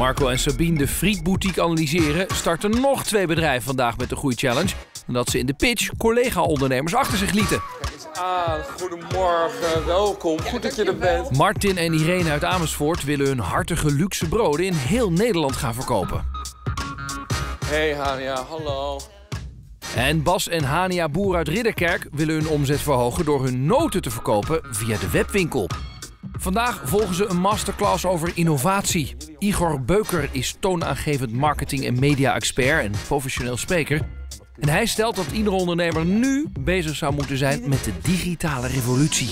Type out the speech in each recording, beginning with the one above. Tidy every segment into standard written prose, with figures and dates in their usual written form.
Marco en Sabine de frietboutique analyseren, starten nog 2 bedrijven vandaag met de Groeichallenge. Nadat ze in de pitch collega-ondernemers achter zich lieten. Kijk eens aan, goedemorgen, welkom, goed dat je er bent. Martin en Irene uit Amersfoort willen hun hartige luxe broden in heel Nederland gaan verkopen. Hey Hania, hallo. En Bas en Hania Boer uit Ridderkerk willen hun omzet verhogen door hun noten te verkopen via de webwinkel. Vandaag volgen ze een masterclass over innovatie. Igor Beuker is toonaangevend marketing- en media-expert en professioneel spreker. En hij stelt dat iedere ondernemer nu bezig zou moeten zijn met de digitale revolutie.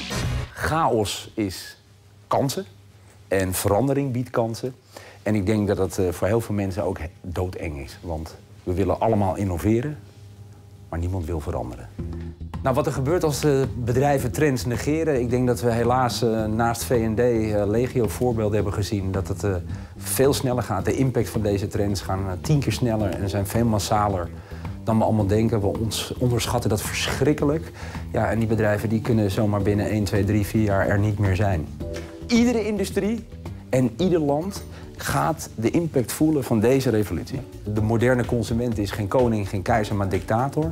Chaos is kansen en verandering biedt kansen. En ik denk dat het voor heel veel mensen ook doodeng is. Want we willen allemaal innoveren, maar niemand wil veranderen. Nou, wat er gebeurt als bedrijven trends negeren... ik denk dat we helaas naast V&D legio voorbeelden hebben gezien... dat het veel sneller gaat. De impact van deze trends gaan 10 keer sneller en zijn veel massaler dan we allemaal denken. We onderschatten dat verschrikkelijk. Ja, en die bedrijven die kunnen zomaar binnen 1, 2, 3, 4 jaar er niet meer zijn. Iedere industrie en ieder land gaat de impact voelen van deze revolutie. De moderne consument is geen koning, geen keizer, maar dictator.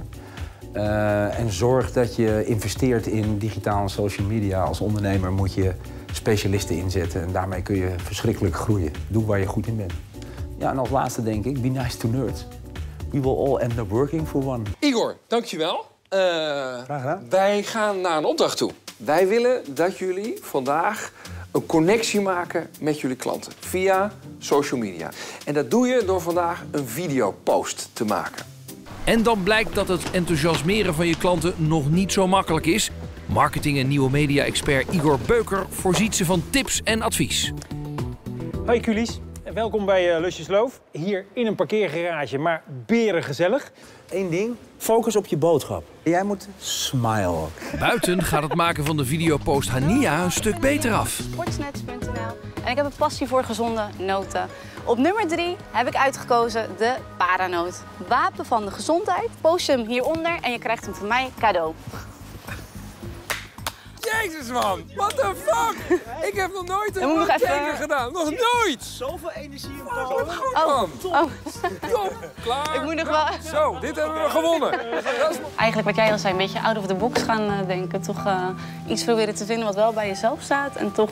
En zorg dat je investeert in digitaal en social media. Als ondernemer moet je specialisten inzetten en daarmee kun je verschrikkelijk groeien. Doe waar je goed in bent. Ja, en als laatste denk ik, be nice to nerds. We will all end up working for one. Igor, dankjewel. Graag gedaan. Wij gaan naar een opdracht toe. Wij willen dat jullie vandaag een connectie maken met jullie klanten via social media. En dat doe je door vandaag een videopost te maken. En dan blijkt dat het enthousiasmeren van je klanten nog niet zo makkelijk is. Marketing- en nieuwe media-expert Igor Beuker voorziet ze van tips en advies. Hoi Culies, welkom bij Lusjes Loof. Hier in een parkeergarage, maar berengezellig. Eén ding, focus op je boodschap. Jij moet smile. Buiten gaat het maken van de videopost Hania een stuk beter af. Sportsnacks.nl. En ik heb een passie voor gezonde noten. Op nummer 3 heb ik uitgekozen de paranoot. Wapen van de gezondheid. Post hem hieronder en je krijgt hem van mij cadeau. Jezus man, what the fuck? Ik heb nog nooit een moet nog even marketing gedaan. Nog nooit! Zoveel energie in Wat goed man. Top, klaar. Ik moet nog wel... Zo, dit hebben we gewonnen. Dat is... Eigenlijk wat jij al zei, een beetje out of the box gaan denken. Toch iets proberen te vinden wat wel bij jezelf staat. En toch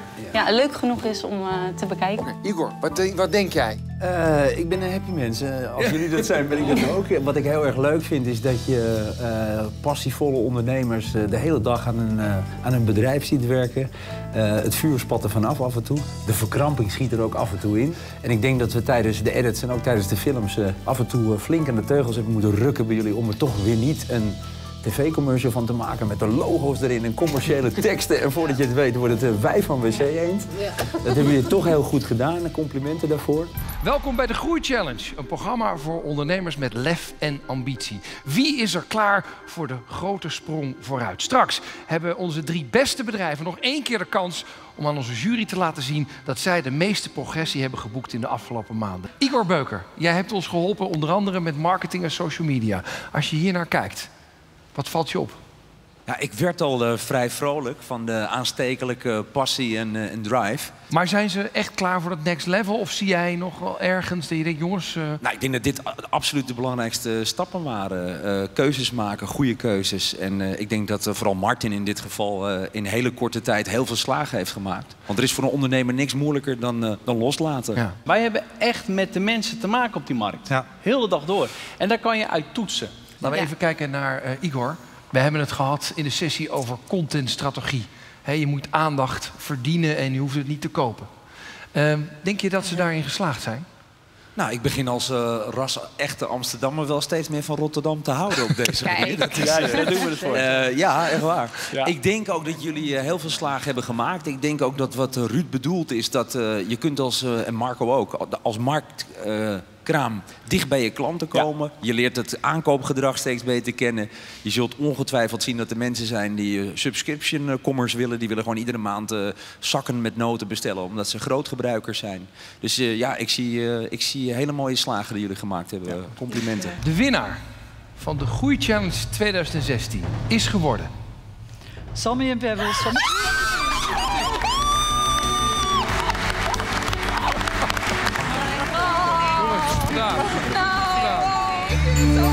leuk genoeg is om te bekijken. Igor, wat denk jij? Ik ben een happy mens. Als jullie dat zijn, ben ik dat ook. Wat ik heel erg leuk vind, is dat je passievolle ondernemers de hele dag aan hun bedrijf ziet werken. Het vuur spat er vanaf af en toe. De verkramping schiet er ook af en toe in. En ik denk dat we tijdens de edits en ook tijdens de films af en toe flink aan de teugels hebben moeten rukken bij jullie om er toch weer niet een tv-commercial van te maken met de logo's erin en commerciële teksten. En voordat je het weet wordt het wij van WC Eend. Dat hebben jullie toch heel goed gedaan. Complimenten daarvoor. Welkom bij de Groeichallenge, een programma voor ondernemers met lef en ambitie. Wie is er klaar voor de grote sprong vooruit? Straks hebben onze 3 beste bedrijven nog 1 keer de kans om aan onze jury te laten zien dat zij de meeste progressie hebben geboekt in de afgelopen maanden. Igor Beuker, jij hebt ons geholpen onder andere met marketing en social media. Als je hier naar kijkt, wat valt je op? Ja, ik werd al vrij vrolijk van de aanstekelijke passie en drive. Maar zijn ze echt klaar voor dat next level? Of zie jij nog wel ergens dat je denkt, jongens... Nou, ik denk dat dit absoluut de belangrijkste stappen waren. Keuzes maken, goede keuzes. En ik denk dat vooral Martin in dit geval in hele korte tijd heel veel slagen heeft gemaakt. Want er is voor een ondernemer niks moeilijker dan loslaten. Ja. Wij hebben echt met de mensen te maken op die markt. Ja. Heel de dag door. En daar kan je uit toetsen. Laten we even kijken naar Igor. We hebben het gehad in de sessie over contentstrategie. Je moet aandacht verdienen en je hoeft het niet te kopen. Denk je dat ze daarin geslaagd zijn? Nou, ik begin als ras-echte Amsterdammer wel steeds meer van Rotterdam te houden op deze manier. Dat is, Daar doen we het voor. Ja, echt waar. Ja. Ik denk ook dat jullie heel veel slagen hebben gemaakt. Ik denk ook dat wat Ruud bedoelt is dat je kunt en Marco ook, als marktkraam dicht bij je klanten komen. Ja. Je leert het aankoopgedrag steeds beter kennen. Je zult ongetwijfeld zien dat er mensen zijn die subscription commerce willen. Die willen gewoon iedere maand zakken met noten bestellen, omdat ze grootgebruikers zijn. Dus ik zie hele mooie slagen die jullie gemaakt hebben. Ja. Complimenten. De winnaar van de Groeichallenge 2016 is geworden... Sammy en Pebbles. Zo